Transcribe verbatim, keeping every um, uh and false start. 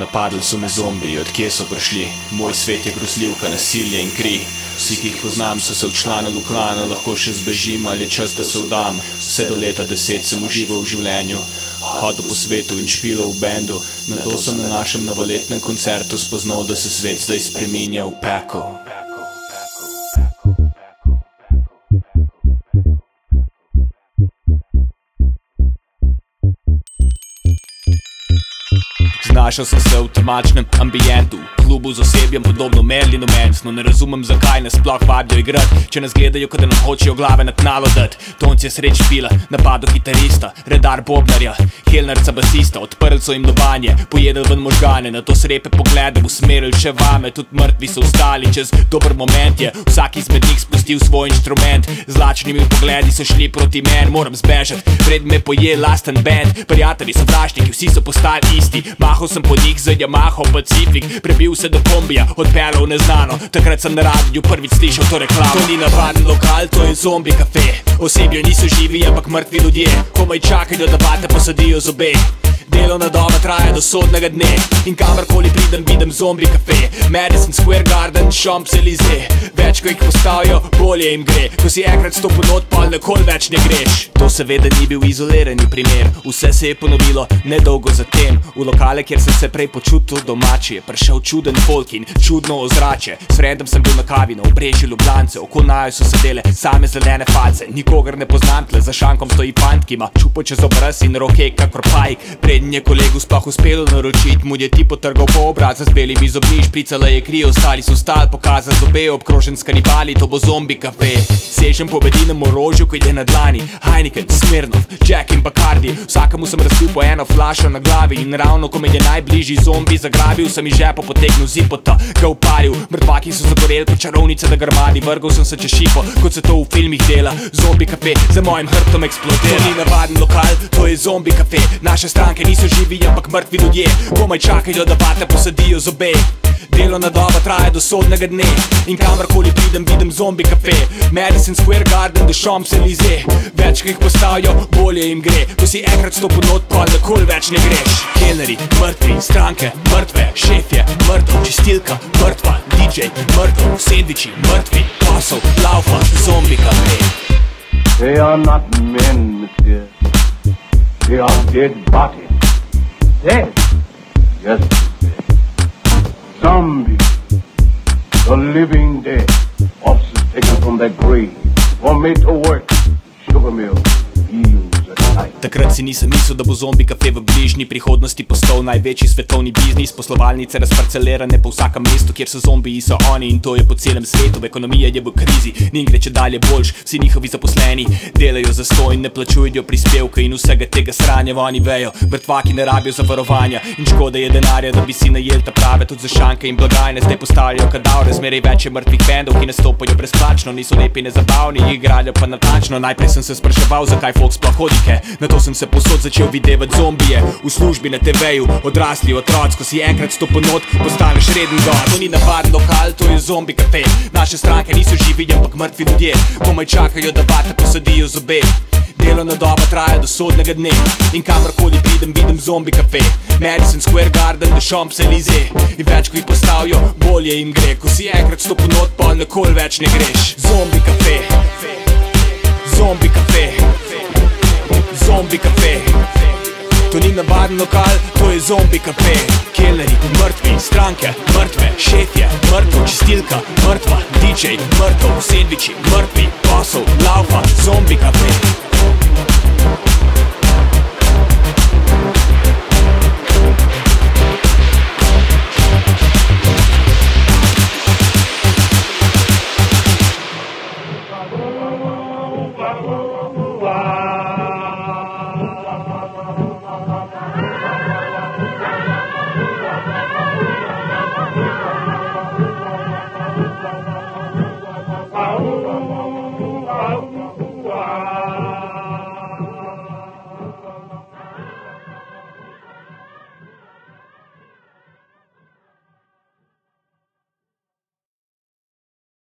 napadli so me zombiji, od kje so prišli? Moj svet je grozljivka, nasilje in kri. Vsi, ki jih poznam, so se včlanili v klan, lahko še zbežim ali je čas, da se vdam. Vse do leta deset sem užival v življenju, hodil po svetu in špilal v bendu. Nato sem na našem novoletnem koncertu spoznal, da se svet zdaj spreminja v pekel. Znašel sem se v temačnem ambientu, v klubu z osebjem podobno Merlinu Mansonu. Ne razumem, zakaj nas sploh vabijo igrat, če nas gledajo, kot da nam hočejo glave na tnalo dat. Tonc je sreč špila, napadel kitarista, redar bobnarja, helnarca basista. Odprl so jim lobanje, pojedel ven možgane, na to srepe poglede usmerili še vame. Tudi mrtvi so ostali, čez dober moment je vsak izmed njih spustil svoj inštrument. Zlačnimi pogledi so šli proti meni, moram zbežat, pred me poje lasten band. Prijatelji, sovražniki, vsi so postali isti. Mahal sem po njih z Yamaha Pacific, prebil se do kombija, odpeljal neznano. Takrat sem na radiju prvič slišal to reklamo. To ni navaden lokal, to je zombi kafe. Osebje niso živi, ampak mrtvi ljudje, komaj čakajo, da vate posadijo zobe. Delovna doba traja do sodnega dne in kamorkoli pridem, vidim zombi kafe. Madison Square Garden, Champs-Élysées. Več, ko jih postavijo, bolje jim gre. Ko si enkrat stopil not, pa nikoli več ne greš. To seveda ni bil izolirani primer, vse se je ponovilo nedolgo zatem. V lokale, kjer sem se prej počutil domači, je prišel čuden folk in čudno ozračje. S frendom sem bil na kavi na obrežju Ljubljance, okoli naju so sedele same zelene falce. Nikogar ne poznam, tle za šankom stoji fant, ki ima čupo čez obraz in roke kakor pajk. Preden je kolegu sploh uspelo naročit, mu je ti potrgal po obrazu z belimi zobmi, špricala je kri, ostali so stal, pokazal zobe, obkrožen s kanibali, to bo zombi kafe. Sežem po bedinem orožju, ko je na dlani, Heineken, Smirnoff, Jack in Bacardi. Vsakemu sem razpil po eno flašo na glavi in ravno, ko me je najbližji zombi zagrabil, sem iz žepa potegnil zipota, ga uparil. Mrtvaki so zagoreli kot čarovnice na grmadi, vrgal sem se čez šipo, kot se to v filmih dela. Zombi kafe za mojim hrbtom eksplodira. To ni navaden lokal, to je zombi kafe. Naše stranke niso živi, ampak mrtvi ljudje, komaj čakajo, da vate posadijo zobe. Delovna doba traja do sodnega dne in kamorkoli pridem, vidim zombi kafe. Madison Square Garden, do Champs-Élysées. Več, ko jih postavijo, bolje jim gre. Ko si enkrat stopil not, pa nikoli več ne greš. Kelneri, mrtvi, stranke, mrtve, šefje, mrtv, čistilka, mrtva, D J, mrtv, sendviči, mrtvi, posel, laufa, zombi kafe. They are not men, monsieur. They are dead bodies. Dead? Yes, dead. Zombies. The living dead. Officers taken from their grave or made to work. Sugar mill. Fields at night. Takrat si nisem mislil, da bo zombi kafe v bližnji prihodnosti postal največji svetovni biznis. Poslovalnice razparcelirane po vsakem mestu, kjer so zombiji, so oni in to je po celem svetu. Ekonomija je v krizi, njim gre če dalje boljš. Vsi njihovi zaposleni delajo za sto in ne plačujejo prispevke in vsega tega sranja oni vejo. Mrtvaki ne rabijo zavarovanja in škoda je denarja, da bi si najel ta prave. Tudi za šanke in blagajne zdaj postavljajo kadavre. Zmeraj več je mrtvih bendov, ki nastopajo brezplačno. Niso lepi, nezabavni, igrajo pa natančno. Najprej sem se spraševal, zakaj folk sploh hodike. Nato sem se posod začel videvat zombije v službi na te veju, odrasli otroci. Ko si enkrat stopil not, postaneš reden gost. To ni navaden lokal, to je zombi kafe. Naše stranke niso živi, ampak mrtvi ljudje, komaj čakajo, da vate posadijo zobe. Delovna doba traja do sodnega dne in kamorkoli pridem, vidim zombi kafe. Madison Square Garden, do Champs-Élysées. In več, ko jih postavijo, bolje jim gre. Ko si enkrat stopil not, pa nikoli več ne greš. Zombi kafe. Zombi kafe. Zombi kafe. To ni navaden lokal, to je zombi kafe. Kelneri, mrtvi, stranke, mrtve, šefje, mrtvo, čistilka, mrtva, D J, mrtv, sendviči, mrtvi, posel, laufa, zombi kafe. Oh,